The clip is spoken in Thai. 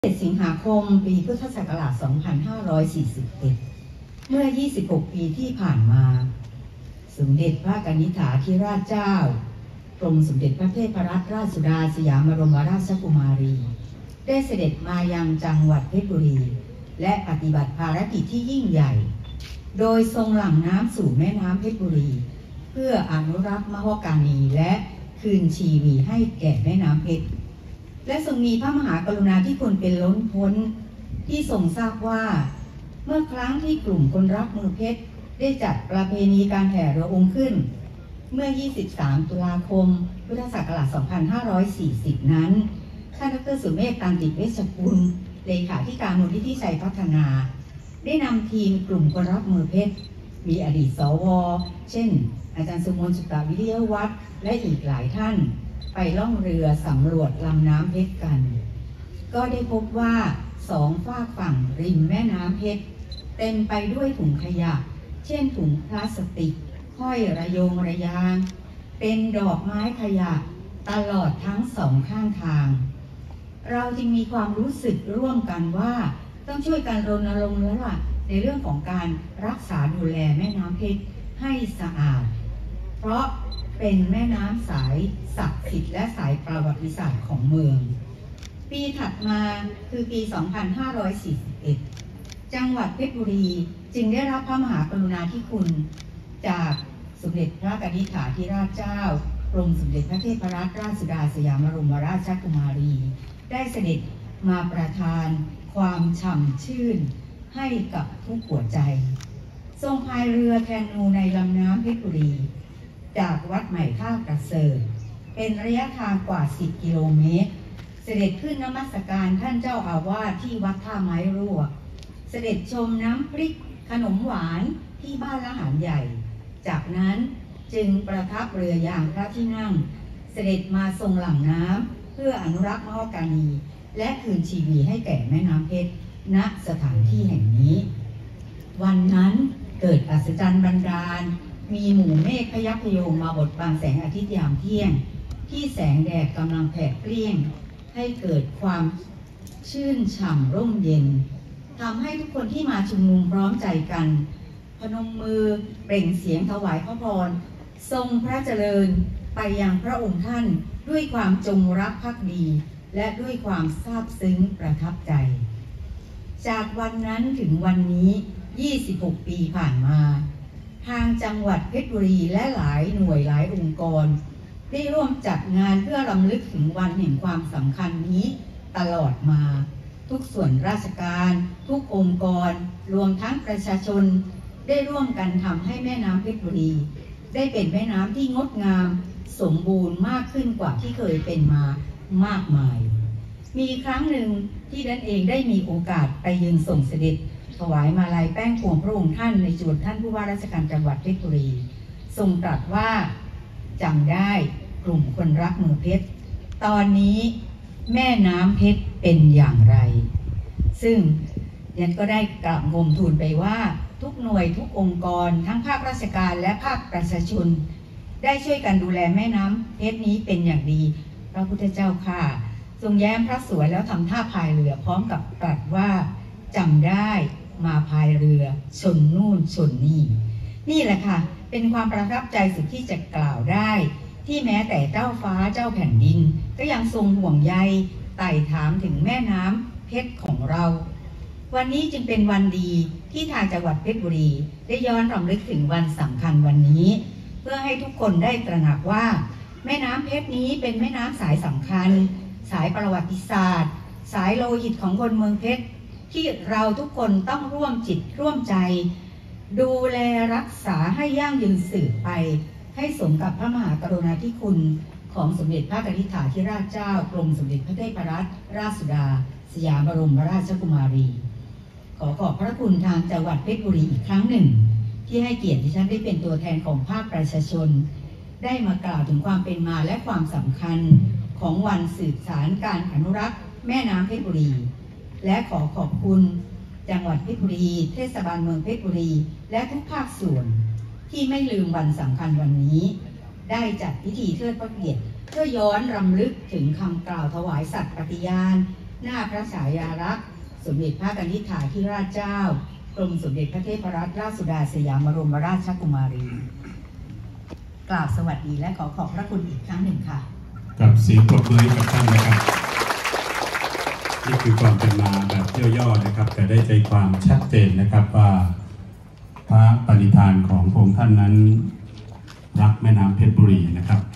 7 สิงหาคม ปีพุทธศักราช 2541 เมื่อ 26 ปีที่ผ่านมา สมเด็จพระกนิษฐาธิราชเจ้ากรมสมเด็จพระเทพรัตนราชสุดาสยามบรมราชกุมารีได้เสด็จมายังจังหวัดเพชรบุรีและปฏิบัติภารกิจที่ยิ่งใหญ่โดยทรงหลั่งน้ำสู่แม่น้ำเพชรบุรีเพื่ออนุรักษ์มโหกานีและคืนชีวีให้แก่แม่น้ำเพชรและทรงมีพระมหากรุณาธิคุณเป็นล้นพ้นที่ทรงทราบว่าเมื่อครั้งที่กลุ่มคนรักเมืองเพชรได้จัดประเพณีการแห่เรือองค์ขึ้นเมื่อ 23 ตุลาคม พุทธศักราช 2540 นั้นท่านดร.สุเมธ ตันติเวชกุลเลขาธิการมูลนิธิชัยพัฒนาได้นำทีมกลุ่มคนรักเมืองเพชรมีอดีตสว.เช่นอาจารย์สุมนต์ สุตวิริยวัฒน์และอีกหลายท่านไปล่องเรือสำรวจลำน้ำเพชรกันก็ได้พบว่าสองฝากฝั่งริมแม่น้ำเพชรเต็มไปด้วยถุงขยะเช่นถุงพลาสติกห้อยระโยงระยางเป็นดอกไม้ขยะตลอดทั้งสองข้างทางเราจึงมีความรู้สึกร่วมกันว่าต้องช่วยกันรณรงค์แล้วล่ะในเรื่องของการรักษาดูแลแม่น้ำเพชรให้สะอาดเพราะเป็นแม่น้ำสายศักดิ์สิทธิ์และสายประวัติศาสตร์ของเมืองปีถัดมาคือปี 2541 จังหวัดเพชรบุรีจึงได้รับพระมหากรุณาธิคุณจากสมเด็จพระกนิษฐาธิราชเจ้ากรมสมเด็จพระเทพรัตนราชสุดาสยามบรมราชกุมารีได้เสด็จมาประทานความฉ่ำชื่นให้กับทุกหัวใจทรงพายเรือแคนูในลำน้ำเพชรบุรีจากวัดใหม่ท่ากระเสริฐเป็นระยะทางกว่า 10 กิโลเมตรเสด็จขึ้นนมัสการท่านเจ้าอาวาสที่วัดท่าไม้รั่วเสด็จชมน้ำพริกขนมหวานที่บ้านละหารใหญ่จากนั้นจึงประทับเรือยางพระที่นั่งเสด็จมาทรงหลั่งน้ำเพื่ออนุรักษ์มโหกานีและคืนชีวีให้แก่แม่น้ำเพชรณสถานที่แห่งนี้วันนั้นเกิดอัศจรรย์บันดาลมีหมู่เมฆพยัคฆ์พโยงมาบดบังแสงอาทิตย์ยามเที่ยงที่แสงแดดกำลังแผดเปรี้ยงให้เกิดความชื่นฉ่ำร่มเย็นทำให้ทุกคนที่มาชุมนุมพร้อมใจกันพนมมือเปล่งเสียงถวายพระพรทรงพระเจริญไปยังพระองค์ท่านด้วยความจงรักภักดีและด้วยความซาบซึ้งประทับใจจากวันนั้นถึงวันนี้26 ปีผ่านมาทางจังหวัดเพชรบุรีและหลายหน่วยหลายองค์กรได้ร่วมจัดงานเพื่อรำลึกถึงวันแห่งความสำคัญนี้ตลอดมาทุกส่วนราชการทุกองค์กรรวมทั้งประชาชนได้ร่วมกันทำให้แม่น้ำเพชรบุรีได้เป็นแม่น้ำที่งดงามสมบูรณ์มากขึ้นกว่าที่เคยเป็นมามากมายมีครั้งหนึ่งที่ดันเองได้มีโอกาสไปยืนส่งเสด็จถวายมาลัยแป้งพวงพระองค์ท่านในจวนท่านผู้ว่าราชการจังหวัดเพชรบุรีทรงตรัสว่าจำได้กลุ่มคนรักเมืองเพชรตอนนี้แม่น้ำเพชรเป็นอย่างไรซึ่งยันก็ได้กราบงมทูลไปว่าทุกหน่วยทุกองค์กรทั้งภาคราชการและภาคประชาชนได้ช่วยกันดูแลแม่น้ำเพชรนี้เป็นอย่างดีพระพุทธเจ้าข้าทรงแย้มพระสวยแล้วทำท่าพายเรือพร้อมกับตรัสว่าจำได้มาพายเรือชนนู่นชนนี่นี่แหละค่ะเป็นความประทับใจสุดที่จะกล่าวได้ที่แม้แต่เจ้าฟ้าเจ้าแผ่นดินก็ยังทรงห่วงใยไต่ถามถึงแม่น้ำเพชรของเราวันนี้จึงเป็นวันดีที่ทางจังหวัดเพชรบุรีได้ย้อนรำลึกถึงวันสำคัญวันนี้เพื่อให้ทุกคนได้ตระหนักว่าแม่น้ำเพชรนี้เป็นแม่น้ำสายสำคัญสายประวัติศาสตร์สายโลหิตของคนเมืองเพชรที่เราทุกคนต้องร่วมจิตร่วมใจดูแลรักษาให้ยั่งยืนสืบไปให้สมกับพระมหากรุณาธิคุณของสมเด็จพระกนิษฐาธิราชเจ้ากรมสมเด็จพระเทพรัตนราชสุดาสยามบรมราชกุมารีขอขอบพระคุณทางจังหวัดเพชรบุรีอีกครั้งหนึ่งที่ให้เกียรติดิฉันได้เป็นตัวแทนของภาคประชาชนได้มากล่าวถึงความเป็นมาและความสำคัญของวันสืบสานการอนุรักษ์แม่น้ำเพชรบุรีและขอขอบคุณจังหวัดเพชรบุรีเทศบาลเมืองเพชรบุรีและทุกภาคส่วนที่ไม่ลืมวันสำคัญวันนี้ได้จัดพิธีเทิดพระเกียรติเพื่อย้อนรำลึกถึงคำกล่าวถวายสัตย์ปฏิญาณหน้าพระฉายาลักษณ์สมเด็จพระกนิษฐาธิราชเจ้ากรมสมเด็จพระเทพรัตนราชสุดาสยามบรมราชกุมารีกล่าวสวัสดีและขอขอบพระคุณอีกครั้งหนึ่งค่ะกับเสียงปรบมือกับท่านนะครับนี่คือความเป็นมาแบบย่อๆนะครับแต่ได้ใจความชัดเจนนะครับว่าพระปณิธานของพระองค์ท่านนั้นรักแม่น้ำเพชรบุรีนะครับ